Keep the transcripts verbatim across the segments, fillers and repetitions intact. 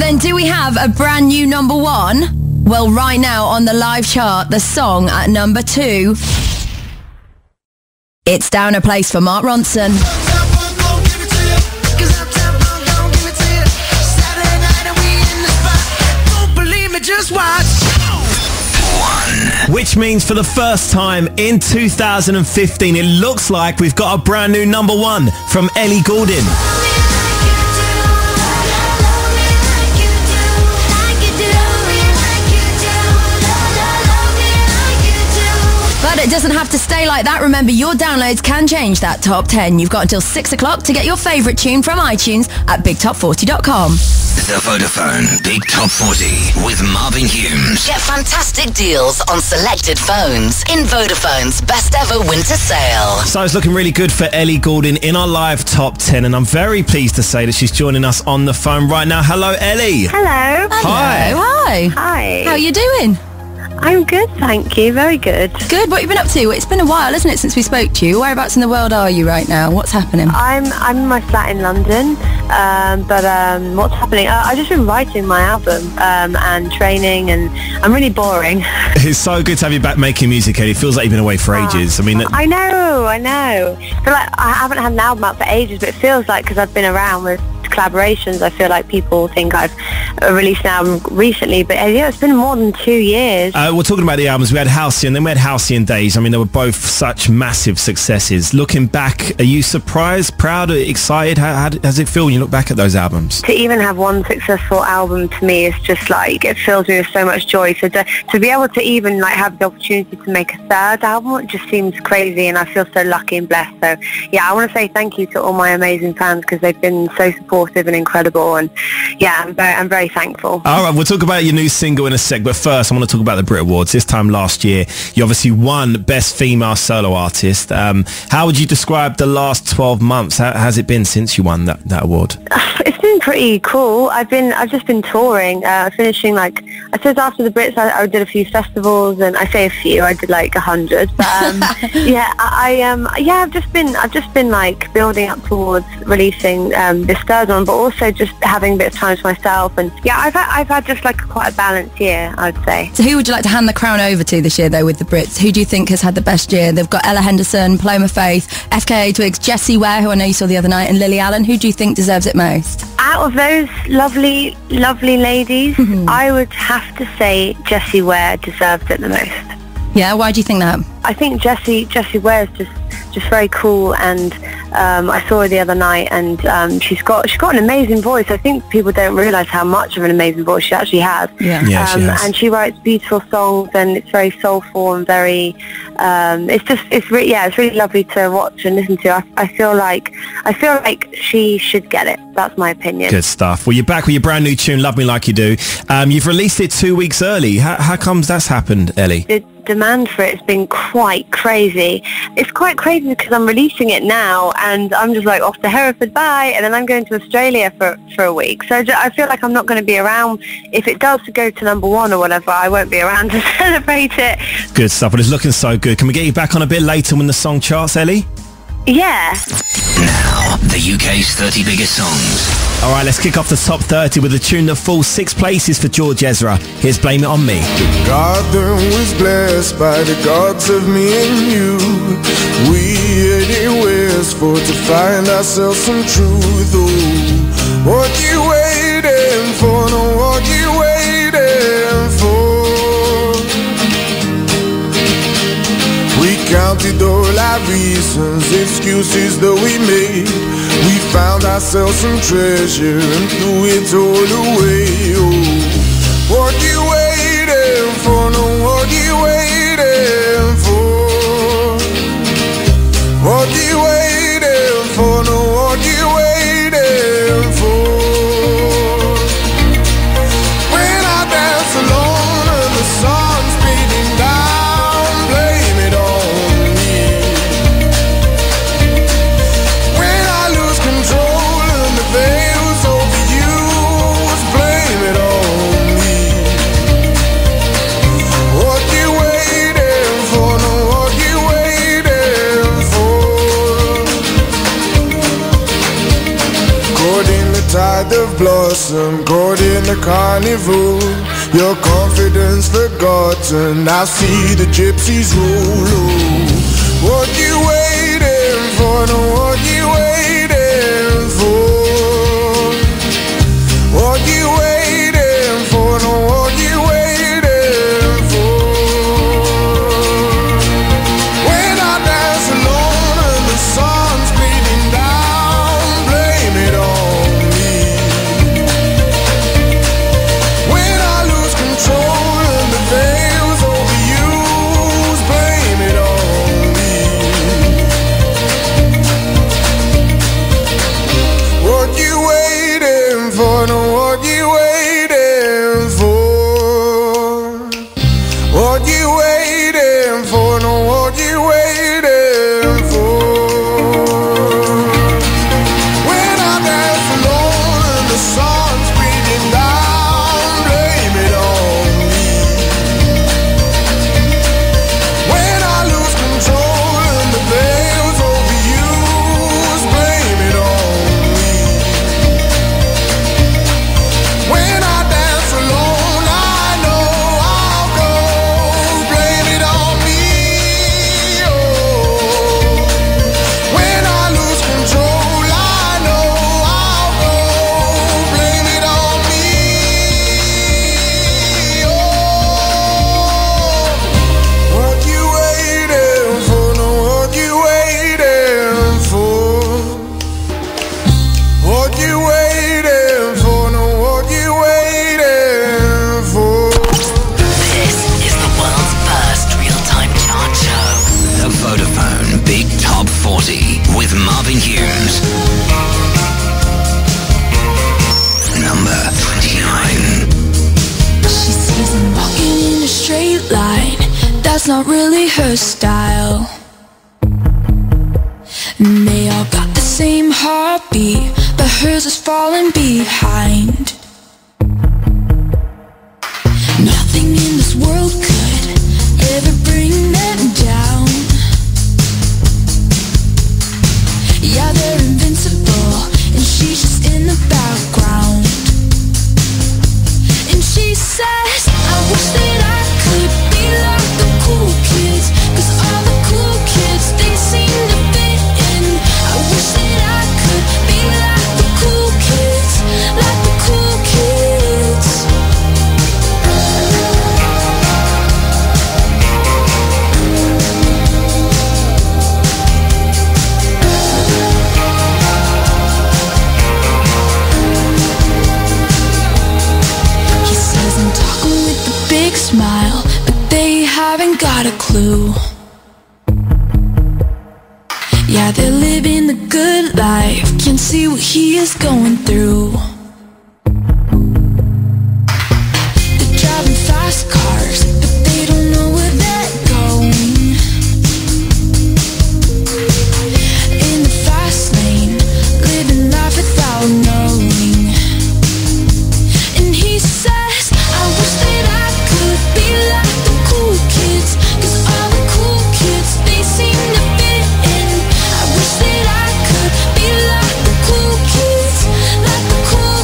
And do we have a brand new number one? Well, right now on the live chart, the song at number two, it's down a place for Mark Ronson. Just watch. One. Which means for the first time in two thousand fifteen, it looks like we've got a brand new number one from Ellie Goulding. But it doesn't have to stay like that. Remember, your downloads can change that top ten. You've got until six o'clock to get your favourite tune from iTunes at big top forty dot com. The Vodafone Big Top forty with Marvin Humes. Get fantastic deals on selected phones in Vodafone's best ever winter sale. So it's looking really good for Ellie Goulding in our live top ten, and I'm very pleased to say that she's joining us on the phone right now. Hello, Ellie. Hello. Hi. Hi. Hi. How are you doing? I'm good, thank you. Very good. Good. What have you been up to? It's been a while, isn't it, since we spoke to you? Whereabouts in the world are you right now? What's happening? I'm I'm in my flat in London, um, but um, what's happening? Uh, I've just been writing my album um, and training, and I'm really boring. It's so good to have you back making music, Ellie. It feels like you've been away for ages. I mean, that- I know, I know. I feel like I haven't had an album out for ages, but it feels like because I've been around with collaborations, I feel like people think I've uh, released an album recently, but uh, yeah, it's been more than two years. Uh, we're talking about the albums. We had Halcyon, then we had Halcyon Days. I mean, they were both such massive successes. Looking back, are you surprised, proud, excited? How, how does it feel when you look back at those albums? To even have one successful album to me is just like, it fills me with so much joy. So to, to be able to even like have the opportunity to make a third album, it just seems crazy, and I feel so lucky and blessed. So yeah, I want to say thank you to all my amazing fans because they've been so supportive and incredible, and yeah, I'm very, I'm very thankful. All right, we'll talk about your new single in a sec, but first I want to talk about the Brit Awards. This time last year, you obviously won Best Female Solo Artist. Um, how would you describe the last twelve months? How has it been since you won that, that award? It's been pretty cool. I've been, I've just been touring, uh, finishing like, I suppose after the Brits, I, I did a few festivals, and I say a few, I did like a hundred, but um, yeah, I, I um, yeah, I've just been, I've just been like building up towards releasing um, this third one, but also just having a bit of time to myself, and yeah, I've had, I've had just like quite a balanced year, I'd say. So who would you like to hand the crown over to this year, though, with the Brits? Who do you think has had the best year? They've got Ella Henderson, Paloma Faith, F K A Twigs, Jessie Ware, who I know you saw the other night, and Lily Allen. Who do you think deserves it most? Out of those lovely, lovely ladies, mm-hmm. I would have to say Jessie Ware deserves it the most. Yeah, why do you think that? I think Jessie Jessie Ware is just just very cool, and um, I saw her the other night, and um, she's got she's got an amazing voice. I think people don't realise how much of an amazing voice she actually has. Yeah, yeah um, she has. And she writes beautiful songs, and it's very soulful and very. Um, it's just it's really yeah, it's really lovely to watch and listen to. I, I feel like I feel like she should get it. That's my opinion. Good stuff. Well, you're back with your brand new tune, Love Me Like You Do. Um, you've released it two weeks early. How, how comes that's happened, Ellie? The demand for it has been quite crazy. It's quite crazy because I'm releasing it now, and I'm just like off to Hereford, bye, and then I'm going to Australia for, for a week. So I feel like I'm not going to be around. If it does go to number one or whatever, I won't be around to celebrate it. Good stuff. Well, it's looking so good. Can we get you back on a bit later when the song charts, Ellie? Yeah. Now, the U K's thirty biggest songs. All right, let's kick off the top thirty with a tune that falls six places for George Ezra. Here's Blame It On Me. The garden was blessed by the gods of me and you. We headed west for to find ourselves some truth. Oh, what you waiting for? No, what you waiting for? We counted all our reasons, excuses that we made. We found ourselves some treasure and threw it all away. Oh, what you waiting for? No, what you waiting for? What you waiting for? No, what you waiting for? When I dance alone and the sun's beating down, blame it on me. When I lose control and the veil's overused, blame blossom caught in the carnival. Your confidence forgotten, I see the gypsies roll. Oh, what you waiting for? No, what you waiting for? What you waiting for? No, what you waiting for? When I dance alone and the sun's bleeding down, blame it on me. When I lose control and the veil's overused, blame it on me. What you waiting for? No, what you waiting for? What you waiting for? No, what you waiting for? When I dance alone and the sun's beating down, blame it on me. When I lose control and the veil's overused, blame it on me. When I dance alone, I know I'll go, blame it on me. Oh, when I lose control, I know I'll go, blame it on me. Oh, what you waiting for? No, what you waiting for? What you waiting for? No, what you waiting for? This is the world's first real-time chart show. The Vodafone Big Top forty with Marvin Hughes. Number twenty-nine. She sees him walking in a straight line. That's not really her style. And they all got the same heartbeat, but hers is falling behind. Nothing in this world could ever bring them down. Yeah, they're invincible, and she's just in the background. And she says, I wish that I could be like the cool kids, 'cause all the cool kids, they seem to fit in. I wish that I could be like the cool kids, like the cool kids. He says I'm talking with a big smile, but they haven't got a clue. Yeah, they're living the good life, can't see what he is going through. They're driving fast cars, but they don't know where they're going. In the fast lane, living life without knowing. And he says, I wish that I could be like the cool kids, 'cause all the cool kids, they seem to fit in. I wish that I could be like the cool kids, like the cool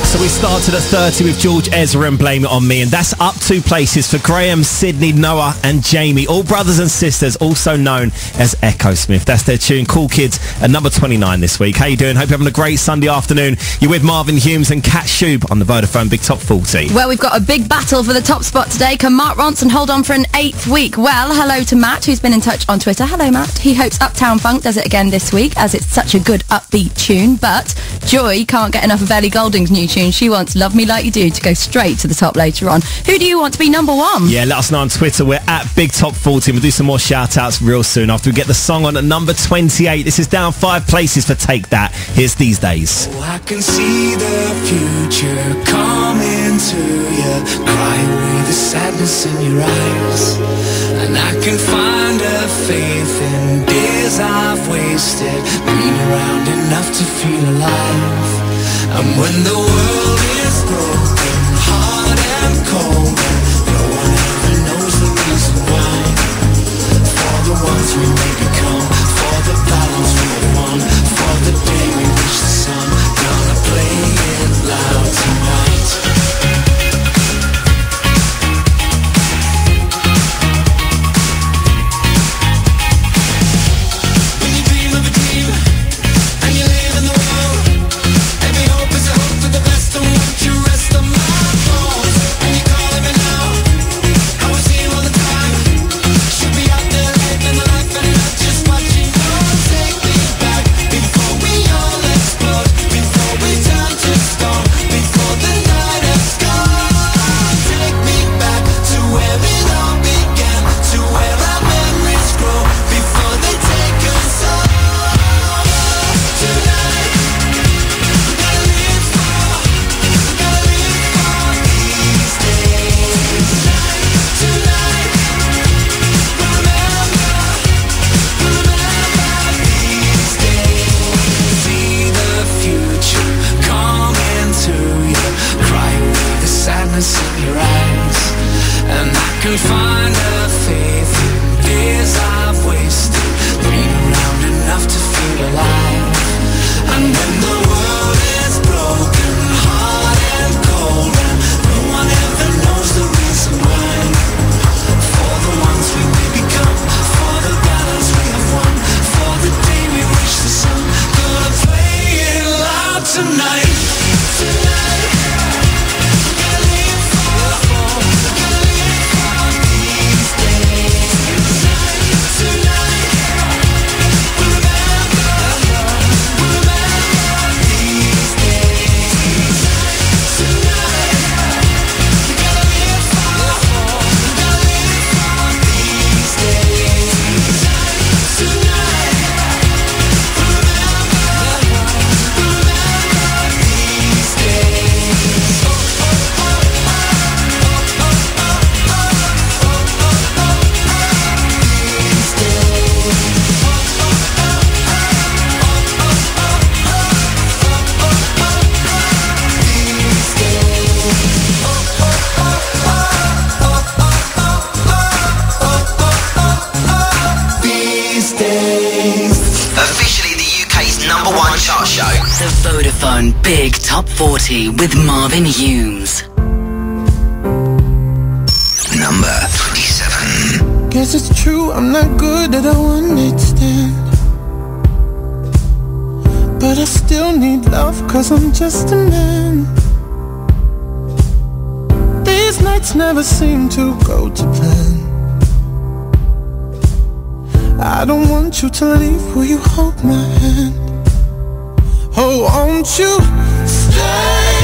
So we started at thirty with George Ezra and Blame It On Me, and that's up two places for Graham, Sydney, Noah and Jamie, all brothers and sisters, also known as Echo Smith. That's their tune, Cool Kids, at number twenty-nine this week. How you doing? Hope you're having a great Sunday afternoon. You're with Marvin Humes and Kat Shube on the Vodafone Big Top forty. Well, we've got a big battle for the top spot today. Can Mark Ronson hold on for an eighth week? Well, hello to Matt, who's been in touch on Twitter. Hello, Matt. He hopes Uptown Funk does it again this week, as it's such a good upbeat tune. But Joy can't get enough of Ellie Goulding's new tune. She wants Love Me Like You Do to go straight to the top later on. Who do you want to be number one? Yeah, let us know on Twitter. We're at Big Top forty. We'll do some more shout-outs real soon after we get the song on at number twenty-eight. This is down five places for Take That. Here's These Days. Oh, I can see the future coming to you. Cry away the sadness in your eyes. And I can find a faith in days I've wasted, been around enough to feel alive. And when the world is broken, hard and cold, no one ever knows the reason why. For the ones we may become, for the battles we have won, for the day we reach the sun, gonna play it loud tonight. When you dream of a dream, and you live in the world, every hope is a hope for the best, and won't you rest on my bones? And you calling me now, I was here all the time. Should be out there living the life and not just watching. Oh, take me back before we all explode, before we turn to stone, before the night has gone. Take me back to where it all began, to where our memories grow, before they take us all. Tonight, we gotta live for, we gotta live for these days. Tonight, remember, remember these days. See the future coming to you. Cry away the sadness in your eyes. And I can find a faith in days I've wasted, been around enough to feel alive. And when the world is broken, hard and cold, and no one ever knows the reason why. For the ones we may become, for the battles we have won, for the day we reach the sun, gonna play it loud tonight. Tonight, we gotta live for, we gotta live for these days. Tonight, we remember, we remember these days. Tonight, we gotta live for, we gotta live for these days. Tonight, we remember, we remember these days. These days. Officially the U K's number one chart show. The Vodafone Big Top forty with Marvin Humes. Number twenty-seven. Guess it's true, I'm not good at a one-night stand, but I still need love, cause I'm just a man. These nights never seem to go to plan. I don't want you to leave, will you hold my hand? Oh, won't you stay?